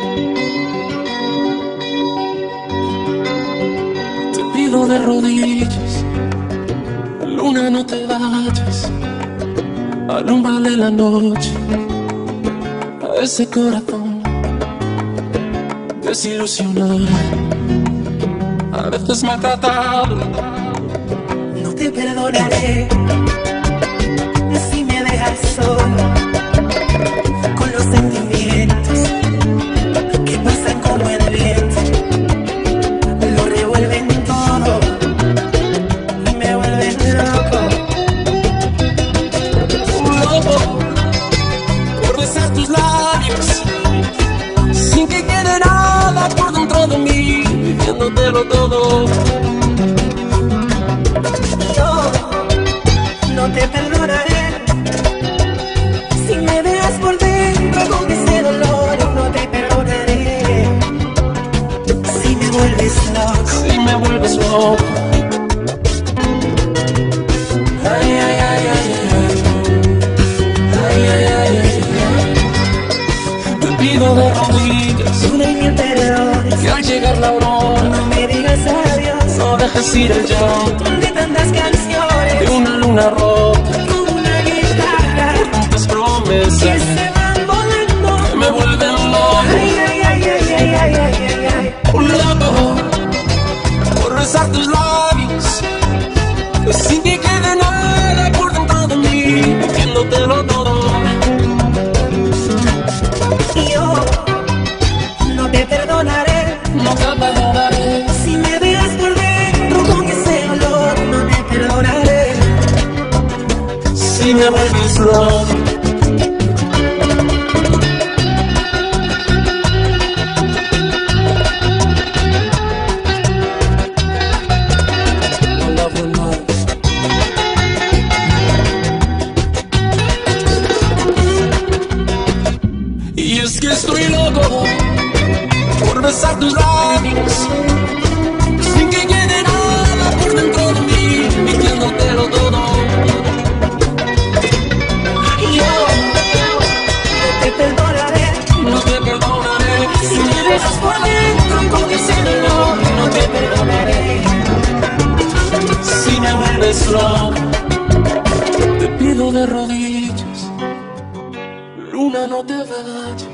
Te pido de rodillas, luna, no te vayas. Alúmbrale la noche a ese corazón desilusionado, a veces maltratado. No te perdonaré si me dejas solo con los sentimientos que pasan como el viento. Lo revuelven todo y me vuelven loco. Loco por besar tus labios sin que quede nada por dentro de mí, viviéndotelo todo. No te perdonaré si me dejas por dentro con ese dolor. No te perdonaré si me vuelves loco. Si me vuelves loco. Ay, ay, ay, ay, ay. Ay, ay, ay, ay, ay. Te pido de rodillas Una y mil perdones, que al llegar la aurora no me digas adiós. no dejes ir el llanto De tantas canciones, de una luna rota, con una guitarra tantas que promesas se van volando. que me vuelven loco. Ay, ay, ay, ay, ay, ay, ay, ay, ay. Un loco por besar tus labios sin que quede nada por dentro de mí, viviéndotelo todo. Y yo no te perdonaré No te perdonaré si me dejas por dentro con ese olor. No te perdonaré. si me vuelves loco. Y es que estoy loco por besar tus labios sin que quede nada por dentro de mí, mintiéndotelo todo. Y yo no te perdonaré No te perdonaré si me dejas por dentro con ese dolor. No te perdonaré. si me vuelves loco. Te pido de rodillas, luna, no te vayas.